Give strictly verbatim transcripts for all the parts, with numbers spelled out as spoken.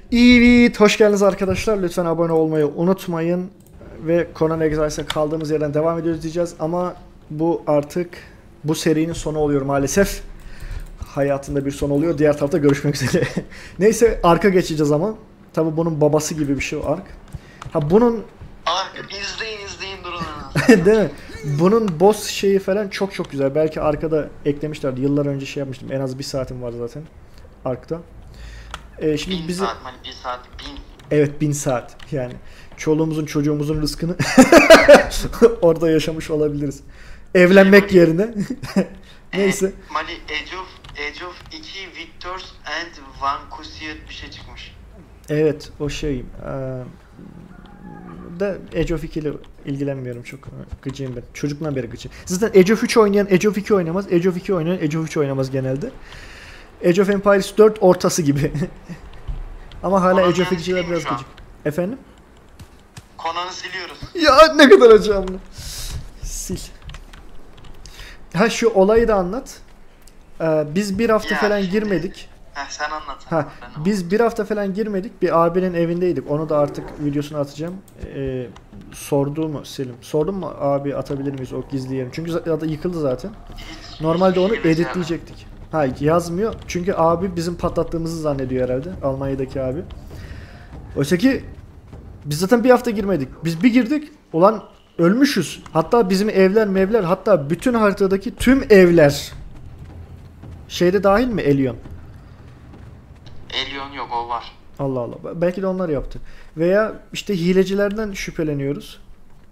Evet, hoş geldiniz arkadaşlar. Lütfen abone olmayı unutmayın. Ve Conan Exile'e kaldığımız yerden devam ediyoruz diyeceğiz. Ama bu artık bu serinin sonu oluyor maalesef. Hayatında bir son oluyor. Diğer tarafta görüşmek üzere. Neyse, Ark'a geçeceğiz ama. Tabi bunun babası gibi bir şey o Ark. Ha bunun... Ark izleyin izleyin durun. Değil mi? Bunun boss şeyi falan çok çok güzel. Belki arkada eklemişlerdi. Yıllar önce şey yapmıştım. En az bir saatim var zaten Ark'ta. Ee, şimdi bin bizi... saat hani bir saat bin. Evet, bin saat yani. Çoluğumuzun çocuğumuzun rızkını orada yaşamış olabiliriz. Evlenmek yerine. Neyse. Mali Age of, Age of iki Victors and Vanquished bir şey çıkmış. Evet, o şey. Ee, da Age of iki ile ilgilenmiyorum çok. Gıcıyım ben. Çocuktan beri gıcıyım. Zaten Age of üç oynayan Age of iki oynamaz. Age of iki oynayan Age of üç oynamaz genelde. Age of Empires dört ortası gibi. Ama hala Age of ikiciler biraz gıcık. Efendim? Conan'ı siliyoruz. Ya ne kadar acımlı. Sil. Ha şu olayı da anlat. Ee, biz bir hafta Ya falan şimdi- girmedik. Heh sen anlat. Ha anlat, ben biz bir hafta falan girmedik. Bir abinin evindeydik. Onu da artık videosunu atacağım. Ee, sordu mu Selim? Sordum mu abi atabilir miyiz o gizli yerini? Çünkü zaten yıkıldı zaten. Hiç- Normalde onu hiçbir şey mesela- editleyecektik. Ha yazmıyor. Çünkü abi bizim patlattığımızı zannediyor herhalde. Almanya'daki abi. Oysa ki biz zaten bir hafta girmedik. Biz bir girdik. Ulan ölmüşüz. Hatta bizim evler mevler, hatta bütün haritadaki tüm evler şeyde dahil mi Elion? Elion yok o var. Allah Allah. Belki de onlar yaptı. Veya işte hilecilerden şüpheleniyoruz.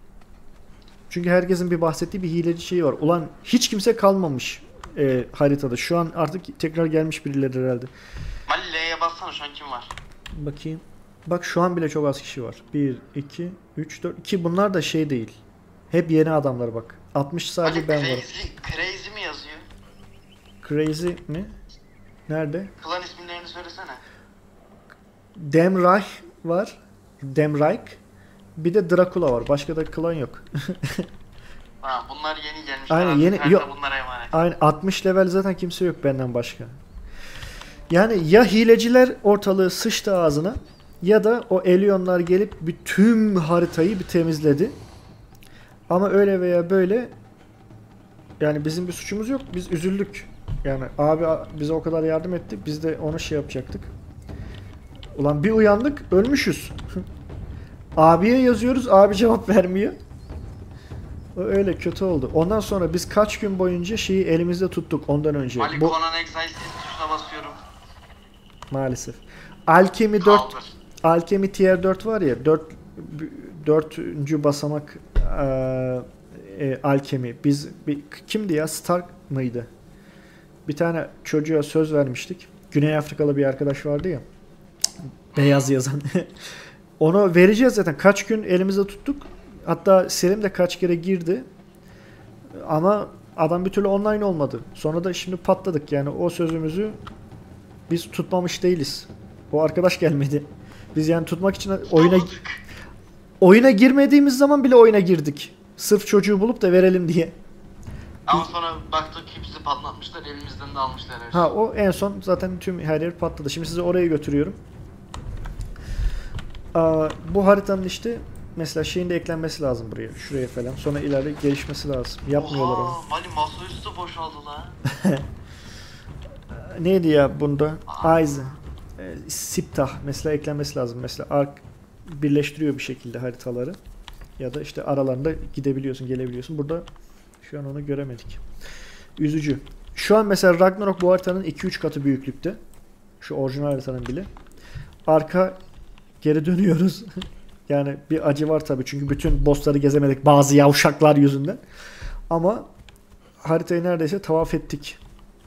Çünkü herkesin bir bahsettiği bir hileci şeyi var. Ulan hiç kimse kalmamış e, haritada. Şu an artık tekrar gelmiş birileri herhalde. Mali L'ye bassana şu an kim var? Bakayım. Bak şu an bile çok az kişi var. bir, iki, üç, dört. Ki bunlar da şey değil. Hep yeni adamlar bak. altmış sadece Mali ben crazy, varım. Crazy mi yazıyor? Crazy mi? Nerede? Klan isimlerini söylesene. Demreich var. Demreich. Bir de Dracula var. Başka da klan yok. Ha, bunlar yeni gelmişler. Aynen, artık, yeni- her yok. de bunlara emanet. Aynı altmış level zaten kimse yok benden başka. Yani ya hileciler ortalığı sıçtı ağzına ya da o Elionlar gelip bütün haritayı bir temizledi. Ama öyle veya böyle yani bizim bir suçumuz yok. Biz üzüldük. Yani abi bize o kadar yardım etti. Biz de onu şey yapacaktık. Ulan bir uyandık ölmüşüz. Abiye yazıyoruz. Abi cevap vermiyor. O öyle kötü oldu. Ondan sonra biz kaç gün boyunca şeyi elimizde tuttuk ondan önce. Mali Bu Conan Exiles tuşuna basıyorum. maalesef. Alchemy dört, Kaldır. Alchemy Tier dört var ya, dört dördüncü basamak eee e, Alchemy. Biz bir, kimdi ya? Stark mıydı? Bir tane çocuğa söz vermiştik. Güney Afrikalı bir arkadaş vardı ya. Beyaz yazan. Onu vereceğiz zaten. Kaç gün elimizde tuttuk. Hatta Selim de kaç kere girdi. Ama adam bir türlü online olmadı. Sonra da şimdi patladık. Yani o sözümüzü biz tutmamış değiliz. O arkadaş gelmedi. Biz yani tutmak için oyuna oyuna girmediğimiz zaman bile oyuna girdik. Sırf çocuğu bulup da verelim diye. Ama sonra baktık ki bizi patlatmışlar, elimizden de almışlar her şeyi. Ha o en son zaten tüm her yer patladı. Şimdi sizi oraya götürüyorum. Aa, bu haritanın işte mesela şeyin de eklenmesi lazım buraya. Şuraya falan. Sonra ileride gelişmesi lazım. Yapmıyorlar onu. Oha, Mali masaüstü boşaldı la. Neydi ya bunda? Aiz. E, Siptah mesela eklenmesi lazım. Mesela Ark birleştiriyor bir şekilde haritaları. Ya da işte aralarında gidebiliyorsun, gelebiliyorsun. Burada şu an onu göremedik. Üzücü. Şu an mesela Ragnarok bu haritanın iki üç katı büyüklükte. Şu orijinal haritanın bile. Arka geri dönüyoruz. Yani bir acı var tabii çünkü bütün bossları gezemedik bazı yavşaklar yüzünden. Ama haritayı neredeyse tavaf ettik.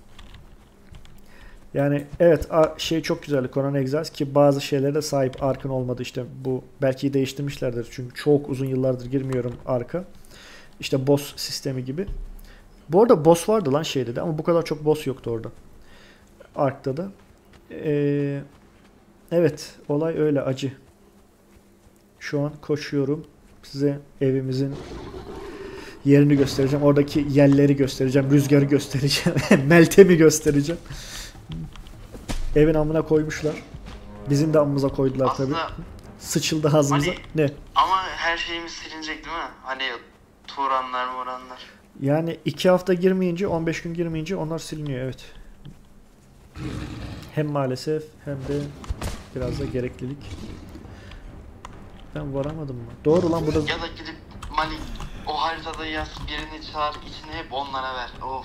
Yani evet şey çok güzeldi Conan Exiles ki bazı şeylere de sahip Ark'ın olmadı işte bu belki değiştirmişlerdir çünkü çok uzun yıllardır girmiyorum Ark'a. İşte boss sistemi gibi. Bu arada boss vardı lan şeyde de ama bu kadar çok boss yoktu orada. Ark'ta da. Ee, evet olay öyle acı. Şu an koşuyorum. Size evimizin yerini göstereceğim. Oradaki yelleri göstereceğim. Rüzgarı göstereceğim. Meltem'i göstereceğim. Evin amına koymuşlar. Bizim de amımıza koydular tabi. Aslında Sıçıldı ağzımıza. hani Ne? ama her şeyimiz silinecek değil mi? Hani Turanlar moranlar. Yani iki hafta girmeyince, on beş gün girmeyince onlar siliniyor, evet. Hem maalesef hem de biraz da gereklilik. Ben varamadım mı? Doğru lan, bu da... Ya da gidip Malik o haritada yaz, birini çağır, içini hep onlara ver. Of.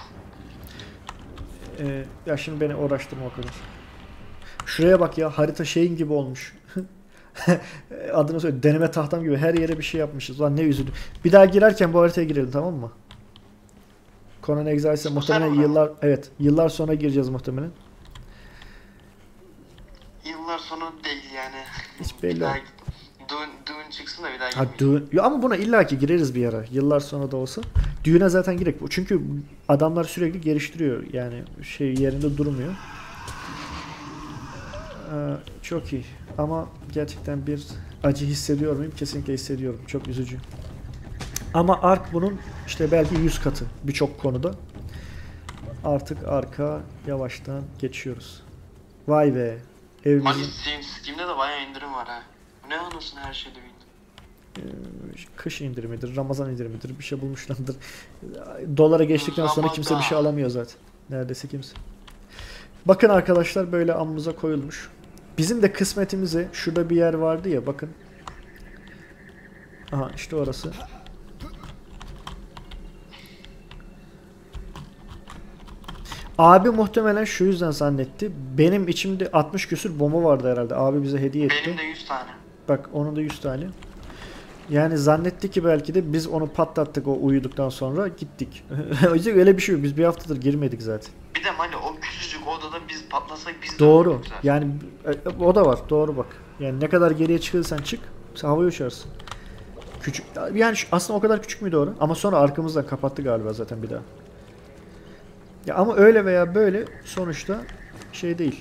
Ee, ya şimdi beni uğraştırma o kadar. Şuraya bak ya, harita şeyin gibi olmuş. Adını söyle, deneme tahtam gibi her yere bir şey yapmışız. Lan ne üzüldüm. Bir daha girerken bu haritaya girelim, tamam mı? Conan Exiles'e muhtemelen yıllar, evet, yıllar sonra gireceğiz muhtemelen. Yıllar sonu değil yani. Hiç belli Bir daha olmaz. düğün, düğün çıksın da bir daha Ha, gitmeyeyim. düğün... Ya ama buna illaki gireriz bir ara. Yıllar sonra da olsa. Düğüne zaten girek. Çünkü adamlar sürekli geliştiriyor. Yani şey yerinde durmuyor. Ee, çok iyi. Ama gerçekten bir acı hissediyor muyum? Kesinlikle hissediyorum. Çok üzücü. Ama Ark bunun işte belki yüz katı birçok konuda. Artık Ark'a yavaştan geçiyoruz. Vay be. Evimizin... Malik Steam, Steam'de de bayağı indirim var ha. Ne anlasın her şeyde bir indirim. Ee, kış indirimidir, Ramazan indirimidir, bir şey bulmuşlardır. Dolara geçtikten sonra kimse bir şey alamıyor zaten. Neredeyse kimse. Bakın arkadaşlar, böyle amımıza koyulmuş. Bizim de kısmetimize şurada bir yer vardı ya, bakın. Aha işte orası. Abi muhtemelen şu yüzden zannetti. Benim içimde altmış küsür bomba vardı herhalde. Abi bize hediye etti. Benim de yüz tane. Bak onun da yüz tane. Yani zannetti ki belki de biz onu patlattık o uyuduktan sonra gittik. Öyle bir şey yok. Biz bir haftadır girmedik zaten. Bir de Mali o küçücük odada biz patlasak biz de Doğru. öldük zaten. Yani e, o da var. Doğru bak. Yani ne kadar geriye çıkırsan çık, sen havaya uçarsın. Küçük. Yani şu- aslında o kadar küçük müydü orası? Ama sonra arkamızdan kapattı galiba zaten bir daha. Ya ama öyle veya böyle sonuçta şey değil.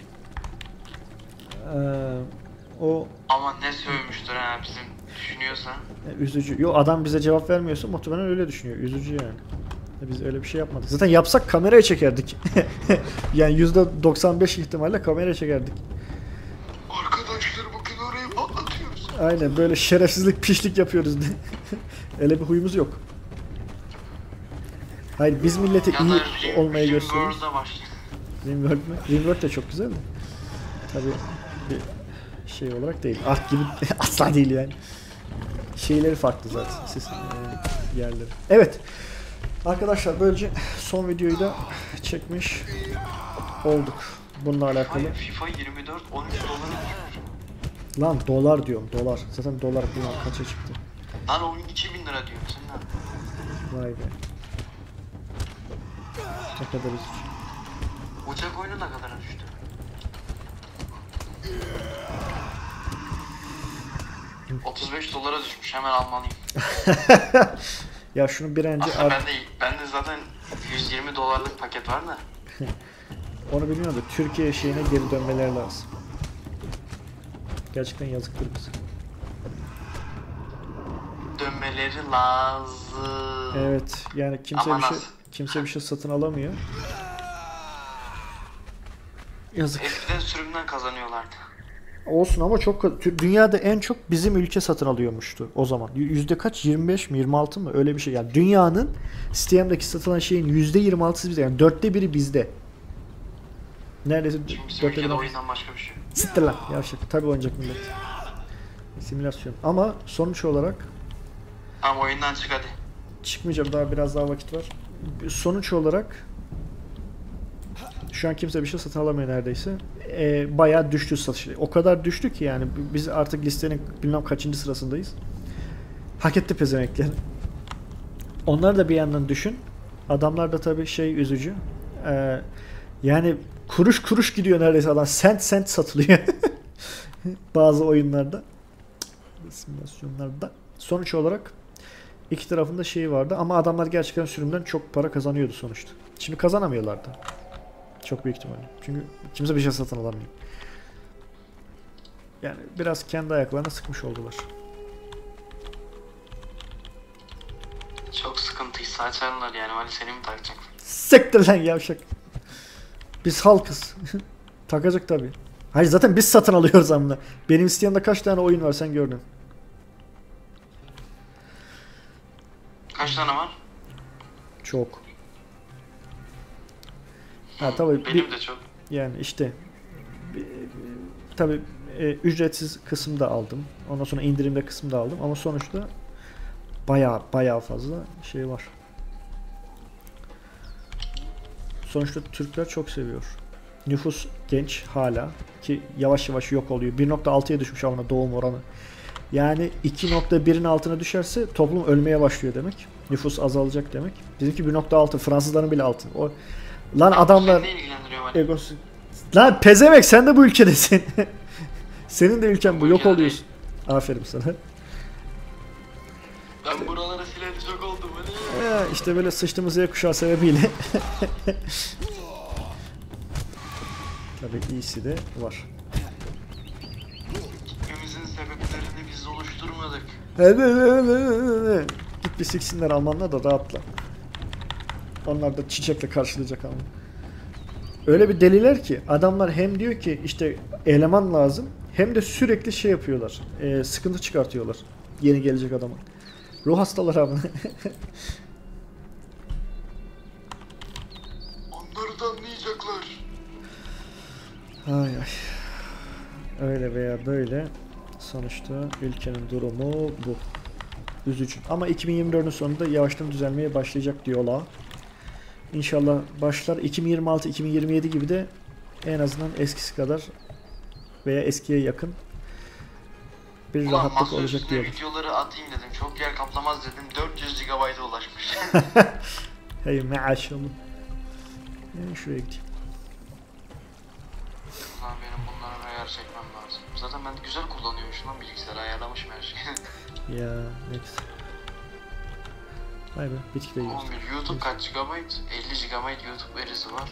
Ee, o Ama ne sövmüştür ha bizim düşünüyorsa. e, üzücü. Yo, adam bize cevap vermiyorsa muhtemelen öyle düşünüyor. Üzücü yani. Biz öyle bir şey yapmadık. Zaten yapsak kameraya çekerdik. Yani yüzde doksan beş ihtimalle kameraya çekerdik. Arkadaşlar bugün orayı patlatıyoruz. Aynen böyle şerefsizlik, pişlik yapıyoruz diye. Öyle bir huyumuz yok. Hayır, biz millete Ya iyi da Rim- olmayı gösteriyoruz. Rimworld'a başlayalım. Rimworld mi? Rimworld de çok güzel de. Tabii bir şey olarak değil. Ark gibi asla değil yani. Şeyleri farklı zaten. Ses, e, yerleri. Evet. Arkadaşlar böylece son videoyu da çekmiş olduk. Bununla alakalı. Hayır, FIFA yirmi dört on üç dolara düşmüş. Lan dolar diyorum, dolar. Zaten dolar bu kaça çıktı? Lan oyun iki bin lira diyorum senin abi. Vay be. Ne kadar üzücü. Uçak oyunu ne kadara düştü? otuz beş dolara düşmüş, hemen almalıyım. Ya şunu bir önce Aslında bende, bende zaten yüz yirmi dolarlık paket var da. onu bilmiyorum da Türkiye şeyine geri dönmeleri lazım. Gerçekten yazıktır bize. Dönmeleri lazım. Evet, yani kimse Ama bir şey nasıl? kimse bir şey satın alamıyor. Yazık. Eskiden sürümden kazanıyorlardı. Olsun ama çok tü- dünyada en çok bizim ülke satın alıyormuştu o zaman. Y- Yüzde kaç? yirmi beş mi? yirmi altı mı? Öyle bir şey. Yani dünyanın Steam'daki satılan şeyin yüzde yirmi altısı bizde. Yani dörtte biri bizde. Neredeyse Çünkü bizim dörtte ülkede biri. oyundan başka bir şey yok. Siktir lan. Yavşak. Tabii oynayacak millet. Simülasyon. Ama sonuç olarak Tamam oyundan çık hadi. çıkmayacağım. Daha biraz daha vakit var. Sonuç olarak şu an kimse bir şey satın alamıyor neredeyse. Ee, bayağı düştü satış. O kadar düştü ki yani biz artık listenin bilmem kaçıncı sırasındayız. Hak etti pezevenkler. Onlar da bir yandan düşün. Adamlar da tabii şey üzücü. Ee, yani kuruş kuruş gidiyor neredeyse adam. Sent sent satılıyor. Bazı oyunlarda. Simülasyonlarda. Sonuç olarak iki tarafında şeyi vardı ama adamlar gerçekten sürümden çok para kazanıyordu sonuçta. Şimdi kazanamıyorlardı. Çok büyük ihtimalle. Çünkü kimse bir şey satın alamıyor. Yani biraz kendi ayaklarına sıkmış oldular. Çok sıkıntıysa açarlar yani, hani seni mi takacaklar? Siktir lan yavşak. Biz halkız. Takacak tabii. Hayır zaten biz satın alıyoruz amına. Benim Steam'de kaç tane oyun var sen gördün. Kaç tane var? Çok. Ha tabii Benim bir, de çok. yani işte bir, tabii e, ücretsiz kısımda aldım. Ondan sonra indirimde kısımda aldım ama sonuçta bayağı bayağı fazla şey var. Sonuçta Türkler çok seviyor. Nüfus genç hala ki yavaş yavaş yok oluyor. bir nokta altıya düşmüş ama doğum oranı. Yani iki nokta birin altına düşerse toplum ölmeye başlıyor demek. Nüfus azalacak demek. Bizimki bir nokta altı. Fransızların bile altı. O lan adamlar Seni ne ilgilendiriyor beni? egosu. Lan pezemek sen de bu ülkedesin. Senin de ülken bu. Bu Yok ülkede oluyorsun. Aferin sana. Ben buraları sileli çok oldum hani. Ya işte böyle sıçtığımız Z kuşağı sebebiyle. Tabii iyisi de var. Gitmemizin sebeplerini biz oluşturmadık. Git bir siksinler Almanlar da rahatla. Onlar da çiçekle karşılayacak ama. Öyle bir deliler ki adamlar hem diyor ki işte eleman lazım hem de sürekli şey yapıyorlar. E, sıkıntı çıkartıyorlar. Yeni gelecek adama. Ruh hastaları abi. Onları da anlayacaklar. Ay ay. Öyle veya böyle sonuçta ülkenin durumu bu. Üzücü. Ama iki bin yirmi dördün sonunda yavaştan düzelmeye başlayacak diyorlar. İnşallah başlar. iki bin yirmi altı iki bin yirmi yedi gibi de en azından eskisi kadar veya eskiye yakın bir Ulan rahatlık masa olacak üstüne diyorum. videoları atayım dedim. Çok yer kaplamaz dedim. dört yüz gigabayta ulaşmış. Hey maşallah. Yani şuraya gideyim. Ulan benim bunlara ayar çekmem lazım. Zaten ben güzel kullanıyormuşum lan bilgisayarı ayarlamışım her şeyi. Ya next. Vay be bitki de yiyoruz. on bir YouTube kaç gigabayt? elli gigabayt YouTube verisi var.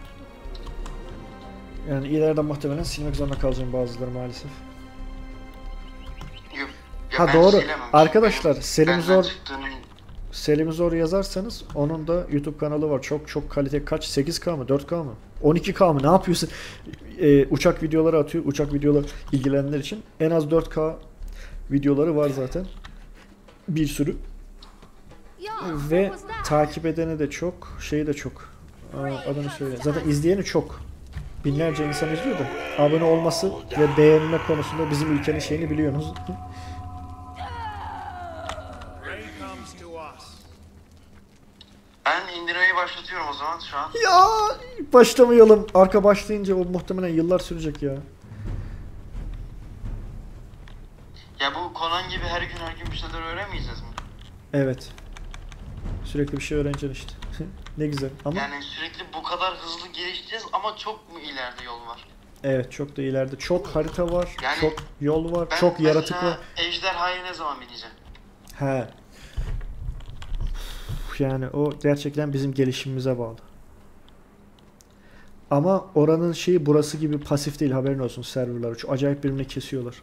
Yani ileride muhtemelen silmek zorunda kalacağım bazıları maalesef. Yok. Ya Ha ben doğru. silememişim. Arkadaşlar Benim Selim benden Zor çıktığının Selim Zor yazarsanız onun da YouTube kanalı var. Çok çok kalite kaç? sekiz K mı? dört K mı? on iki K mı? Ne yapıyorsun? Ee, uçak videoları atıyor. Uçak videoları ilgilenenler için en az dört K videoları var zaten. Bir sürü. Ve takip edeni de çok, şeyi de çok. Aa, adını söyle. Zaten izleyeni çok. Binlerce insan izliyor da abone olması ve beğenme konusunda bizim ülkenin şeyini biliyorsunuz. ben indirmeyi başlatıyorum o zaman şu an. Ya başlamayalım. Arka başlayınca o muhtemelen yıllar sürecek ya. Ya bu Conan gibi her gün her gün bir şeyler öğrenmeyeceğiz mi? Evet. Sürekli bir şey öğreneceksin işte. Ne güzel ama Yani sürekli bu kadar hızlı gelişeceğiz ama çok mu ileride yol var? evet çok da ileride. Çok harita var, Yani çok yol var, Ben çok yaratık mesela var. Ejderha'yı ne zaman bineceğim? He. Yani o gerçekten bizim gelişimimize bağlı. Ama oranın şeyi burası gibi pasif değil haberin olsun serverlar. Çok acayip birbirini kesiyorlar.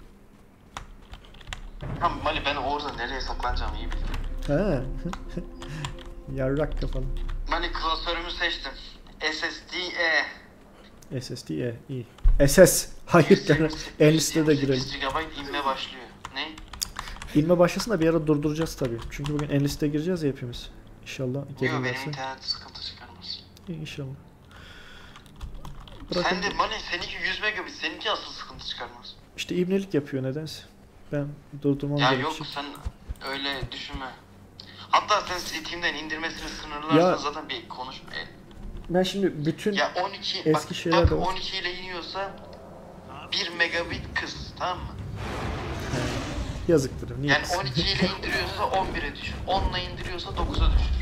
Ha Mali ben orada nereye saklanacağımı iyi biliyorum. He. Yarrak kafalı. Mali klasörümü seçtim. S S D E. S S D e iyi. S S. Hayır canım. En listede girelim. sekiz gigabayt inme başlıyor. Ne? İnme başlasın da bir ara durduracağız tabii. Çünkü bugün en listeye gireceğiz ya hepimiz. İnşallah Yok gelirlerse. benim internet sıkıntı çıkarmaz. İnşallah. Sen de Mali seninki yüz megabit, seninki asıl sıkıntı çıkarmaz. İşte ibnelik yapıyor nedense. Ben durdurmam Ya gerekecek. yok sen öyle düşünme. Hatta sen Steam'den indirmesini sınırlarsan Ya- zaten bir konuşma. E, Ben şimdi bütün Ya on iki Eski bak, şeyler bak de var. on iki ile iniyorsa bir megabit kız tamam mı? yazıktır. Niye Yani kısın? on iki ile indiriyorsa on bire düşür. on ile indiriyorsa dokuza düşür.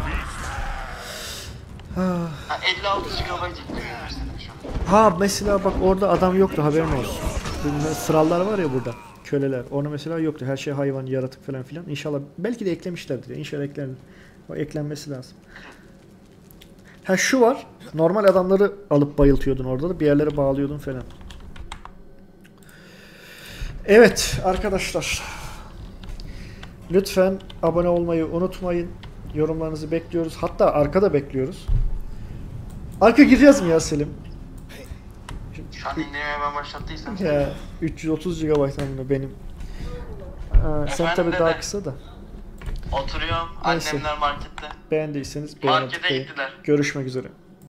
Ah. Ha elli altı gigabayt indiriyor mesela şu an. Ha mesela bak orada adam yoktu haberin olsun. Bunlar Sırallar var ya burada. Köleler. Onu mesela yoktu. Her şey hayvan, yaratık falan filan. İnşallah belki de eklemişlerdir. Ya. İnşallah eklenir. O eklenmesi lazım. Ha şu var. Normal adamları alıp bayıltıyordun orada da bir yerlere bağlıyordun falan. Evet arkadaşlar. Lütfen abone olmayı unutmayın. Yorumlarınızı bekliyoruz. Hatta arkada bekliyoruz. Arka gireceğiz mi ya Selim? Şu an indirmeye ben başlattıysan. Ya üç yüz otuz gigabayt hamle benim. Aa, sen Efendim tabi dede? daha kısa da. Oturuyorum. Neyse. Annemler markette. Beğendiyseniz beğenip Markete beğen- gittiler. Görüşmek üzere.